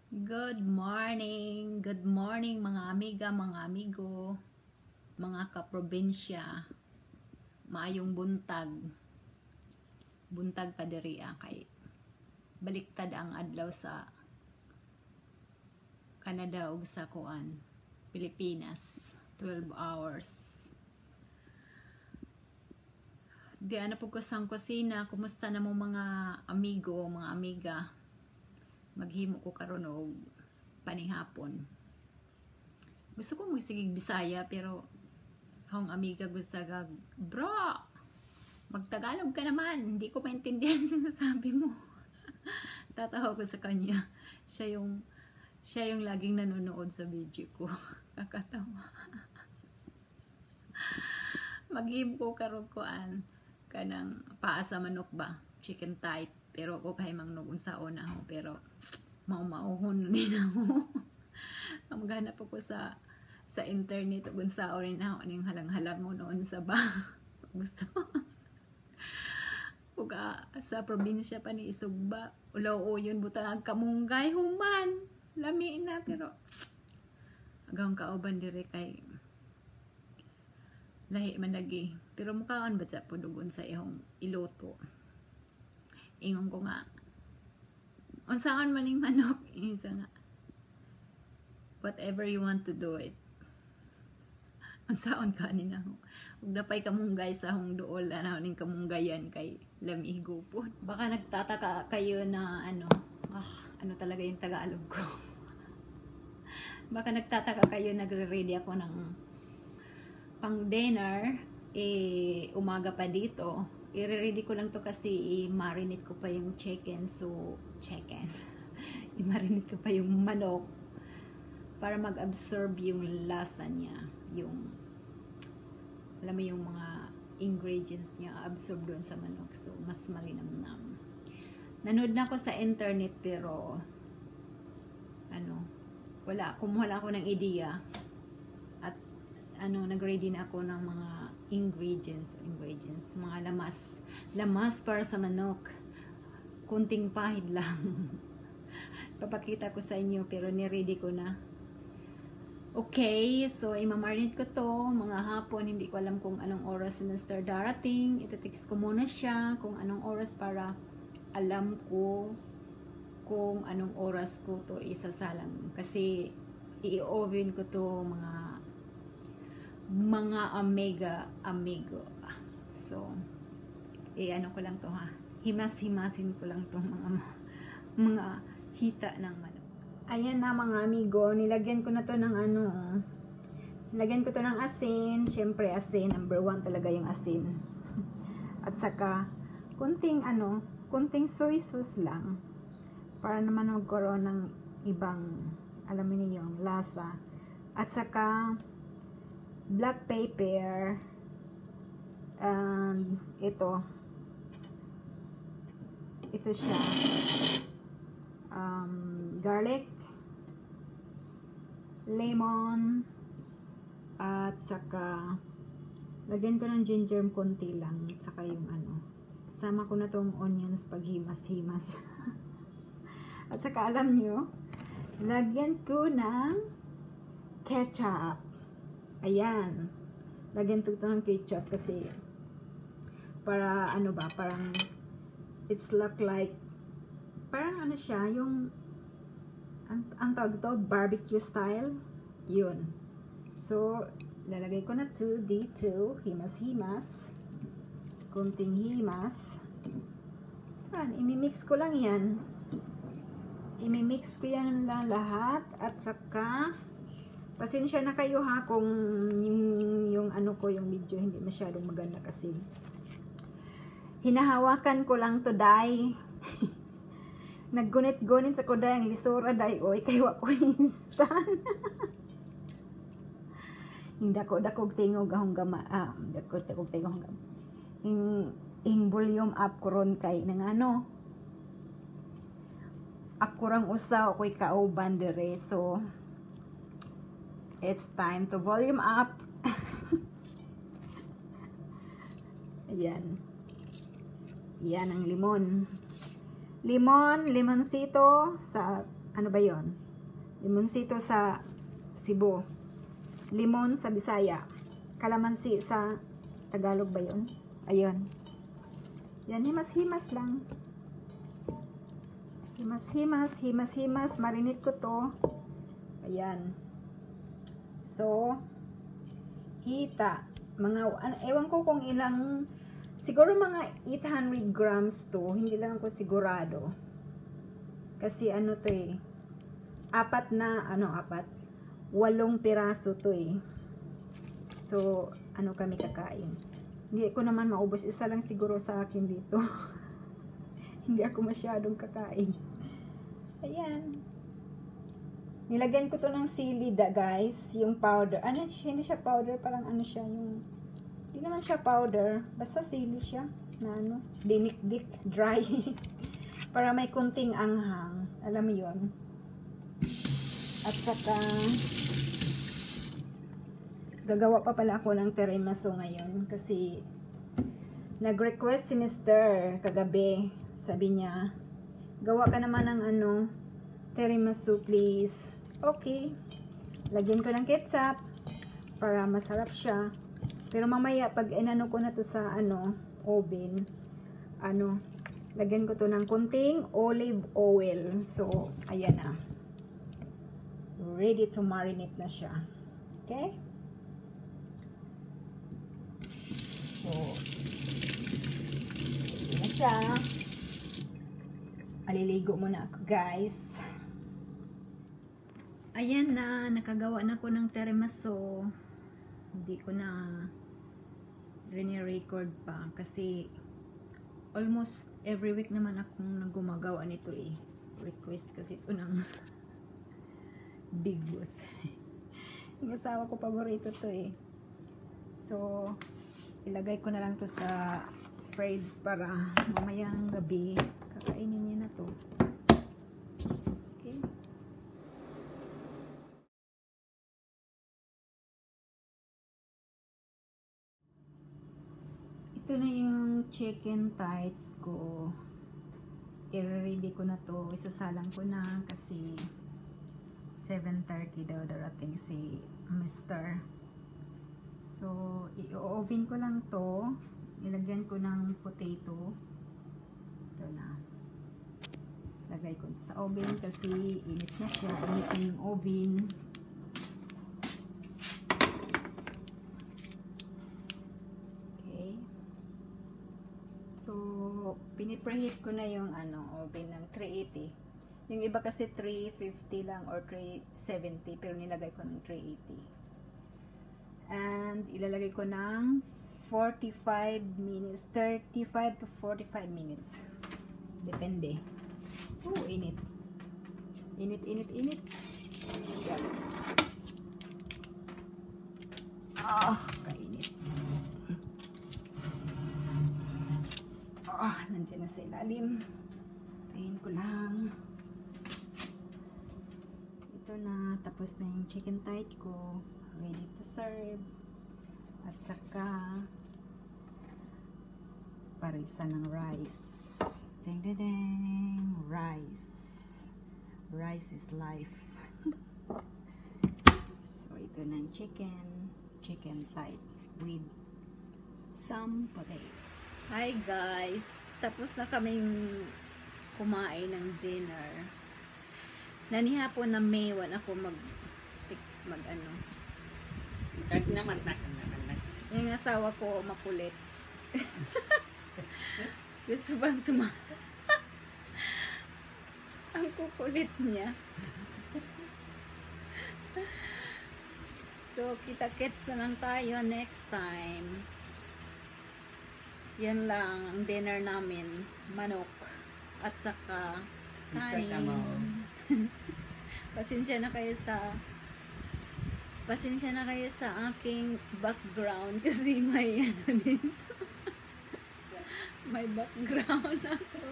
Good morning mga amiga, mga amigo, mga kaprobinsya. Maayong buntag. Buntag pa diriya kay baliktad ang adlaw sa Canada ug sa kuan, Pilipinas. 12 hours. Di ana po ko sang kusina. Kumusta na mo mga amigo, mga amiga? Maghimo ko karon og panihapon. Gusto ko magsigig Bisaya pero hong amiga gusto gag, bro, magtagalog ka naman, hindi ko maintindihan sinasabi mo. Tatawa ko sa kanya. Siya yung laging nanonood sa video ko. Kakatawa. Maghimo ko karon kuan kanang paa sa manok ba, chicken tight. Pero ako kay mang unsaon na ako, pero mauhon din ako. Maghanap ako sa internet ug unsaon rin ako ning halang-halang mo noon sa ba. Gusto. Ug sa probinsya pa ni Isugba, ulaw yun butang ang kamunggay human. Lami na pero agang kauban dire kay lahi man lagi. Pero mukhaan ba sa pudugon sa ihong iloto. Ingon ko nga, unsaon man ning manok, isa nga, whatever you want to do it. Unsaon ka nina ho. Ug napay kamunggay sa hong duol, ning kamunggayan kay lamig gupod. Baka nagtataka kayo na ano talaga yung Tagalog ko. Baka nagtataka kayo, nagre-ready ako ng pang dinner, umaga pa dito. I-ready ko lang to kasi i-marinate ko pa yung chicken. I-marinate ko pa yung manok para mag-absorb yung lasa niya. Yung, alam mo yung mga ingredients niya, absorb doon sa manok. So, mas malinamnam. Nanood na ako sa internet pero kumuha lang ako ng idea. At nag-ready na ako ng mga ingredients, mga lamas para sa manok. Kunting pahid lang. Papakita ko sa inyo pero ni-ready ko na. Okay, so imamarinate ko to mga hapon. Hindi ko alam kung anong oras si Mr. darating. Ito-text ko muna siya kung anong oras para alam ko kung anong oras ko to isasalang. Kasi i-oven ko to mga amigo. So, ano ko lang to ha. Himas-himasin ko lang tong mga hita ng manok. Ayan na mga amigo, nilagyan ko na to ng nilagyan ko to ng asin. Syempre asin, number 1 talaga yung asin. At saka kunting soy sauce lang para naman magkaroon ng ibang, alam niyo yung lasa. At saka black pepper, ito siya, garlic, lemon, at saka lagyan ko ng ginger konti lang, at saka yung sama ko na tong onions pag himas-himas. At saka alam nyo, lagyan ko ng ketchup. Ayan. Lagyan ko ng ketchup kasi para parang it's look like parang siya, yung ang tawag to, barbecue style. Yun. So, lalagay ko na dito, himas-himas. Kunting himas. Imimix ko lang yan. Imimix ko yan lang lahat. At saka pasensya na kayo ha kung yung yung video hindi masyadong maganda kasi hinahawakan ko lang to day. Naggunit-gunit ako day ang lisura day oy kay wa ko instant. Hindi ko dakog tingog ahong gama. Dakog tingog hanggang in volume up ko ron kay nang ako rang usaw ako'y kauban dire. So it's time to volume up. Ayan. Yan ang limonsito sa ano ba yon? Limonsito sa Cebu. Limon sa Bisaya. Kalamansi sa Tagalog ba yon? Ayun. Yan, himas-himas lang. Himas-himas. Marinate ko to. Ayan. So, hita. Ewan ko kung ilang, siguro mga 800 grams to. Hindi lang ako sigurado. Kasi ano to eh. 8 piraso to eh. So, ano kami kakain. Hindi ko naman maubos. Isa lang siguro sa akin dito. Hindi ako masyadong kakain. Ayan. Nilagyan ko to ng sili guys. Yung powder. Ano, hindi siya powder. Parang ano siya. Hindi naman siya powder. Basta sili siya. Na ano. Dinik-dik. Dry. Para may kunting anghang. Alam mo yun. At saka gagawa pa pala ako ng tiramisu ngayon kasi nag-request si Mr. kagabi. Sabi niya, gawa ka naman ng ano, tiramisu please. Okay. Lagyan ko ng ketchup para masarap siya. Pero mamaya pag inano ko na to sa ano, oven, ano, lagyan ko to ng kunting olive oil. So, ayan na. Ready to marinate na siya. Okay? So, ready na siya. Aliligo muna ako, guys. Ayan na, nakagawa na ko ng tiramisu. Hindi ko na record pa kasi almost every week naman akong gumagawa nito eh. Request kasi ito ng Big Boss. Yung asawa ko paborito to eh. So, ilagay ko na lang to sa fridge para mamayang gabi kakainin niya na to. Okay. Ito na yung chicken thighs ko. I-ready ko na to. Isasalang ko na kasi 7:30 daw darating si Mr. So, i-oven ko lang to. Ilagyan ko ng potato. Ito na. Lagay ko sa oven kasi init na siya. Init na yung oven. Okay. So, pinipreheat ko na yung ano, oven ng 380. Yung iba kasi 350 lang or 370 pero nilagay ko ng 380. And ilalagay ko ng 45 minutes, 35 to 45 minutes. Depende. Oh, init. Init. Yikes. Kainit. Nandiyan na sa ilalim. Tayin ko lang. Ito na, tapos na yung chicken thigh ko. Ready to serve. At saka parisa ng rice. Ding ding ding. Rice is life. So ito na yung chicken thigh with some potato. Hi guys, tapos na kaming kumain ng dinner. Nanihapon na Maywan ako mag ano. Yung asawa ko makulit. Gusto bang ang kukulit niya. So, kita-kits na lang tayo next time. Yan lang ang dinner namin. Manok. At saka kanin. Pasensya na kayo sa aking background kasi may ano din. May background ako.